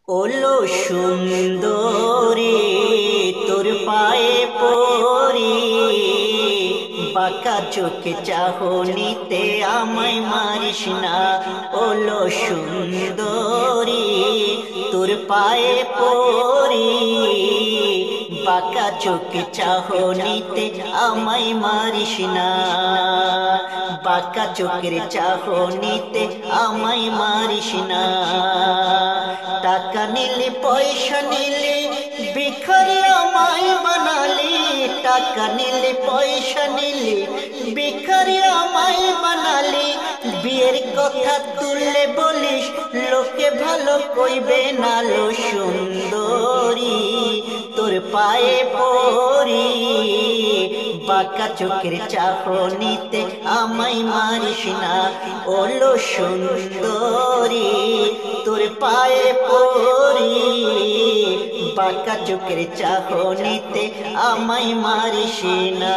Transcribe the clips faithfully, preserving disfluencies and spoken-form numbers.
ওলো সুন্দরী তোর পায়ে পড়ি, বাঁকা চোখে চাহনিতে আমায় মারিস না। ওলো সুন্দরী তোর পায়ে পড়ি, বাঁকা চোখে চাহনিতে আমায় মারিস না। বাঁকা চোখের চাহনিতে আমায় মারিস না। টাকা নিলি পয়সা নিলি ভিখারি আমায় বানালি, টাকা নিলি পয়সা নিলি ভিখারি আমায় বানালি। বিয়ের কথা তুললে বলিস লোকে ভালো কইবে না। লো সুন্দরী তোর পায়ে পড়ি, বাঁকা চোখের চাহনিতে আমায় মারিস না। ওলো সুন্দরী তোর পায়ে পড়ি, বাঁকা চোখের চাহনিতে আমায় মারিস না।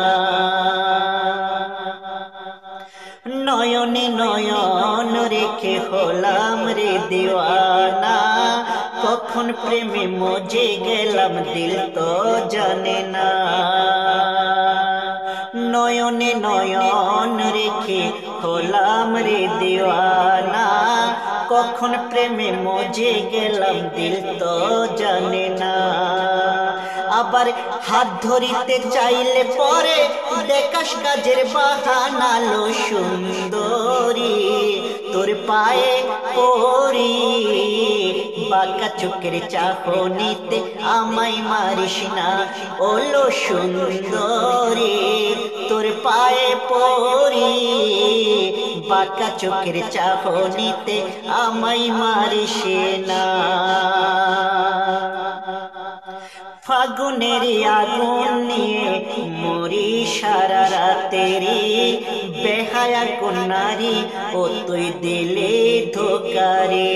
নয়নে নয়ন রেখে হলাম রে দিওয়ানা, কখন প্রেমে মজে গেলাম দিল তো জানে না। নয়নে নয়ন রেখে হলাম রে দিওয়ানা, কখন প্রেমে মজে গেলাম দিল তো জানে না। আবার হাত ধরিতে চাইলে পরে দেখাস কাজের বাহানা। লো সুন্দরী তোর পায়ে পড়ি, বাঁকা চোখের চাহনিতে আমায় মারিস না। ওলো সুন্দরী তোর পায়ে পড়ি, বাঁকা চোখের চাহনিতে আমায় মারিস না। ফাগুনের আগুন নিয়ে মরি সারা রাতেরি, বেহায়া কন্যারি ও তুই দিলে ধোকারে।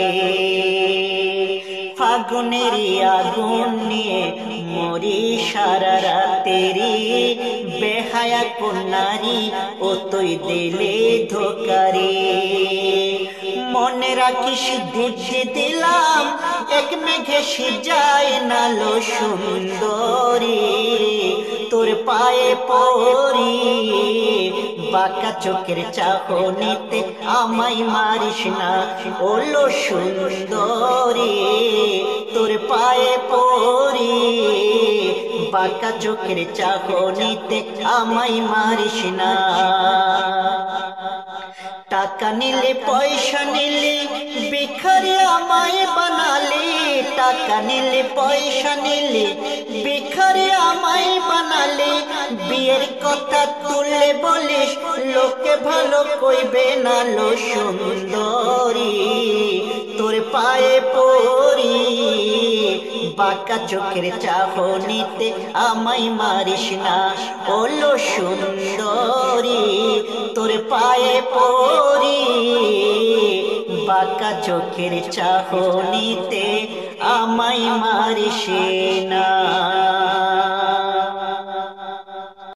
ফাগুনের আগুন নিয়ে মরি সারা রাতেরি, বেহায়া কন্যারি ও তুই দিলে ধোকারে। মনে রাখিস বুঝে দিলাম এক মেঘে যায় না। লো সুন্দরী তোর পায়ে পড়ি, বাঁকা চোখের চাহনিতে আমায় মারিস না। ওলো সুন্দরী তোর পায়ে পড়ি, বাঁকা চোখের চাহনিতে আমায় মারিস না। টাকা নিলে পয়সা নিলি ভিখারি আমায় বানালি, টাকা নিলে পয়সা নিলি ভিখারি আমায় বানালি। বিয়ের কথা তুললে বলিস লোকে ভালো কইবে না। লো সুন্দরী তোর পায়ে পড়ি, বাঁকা চোখের চাহনিতে আমায় মারিস না। ওলো সুন্দরী তোর পায়ে পড়ি, বাঁকা চোখের চাহনিতে আমায় মারিস না।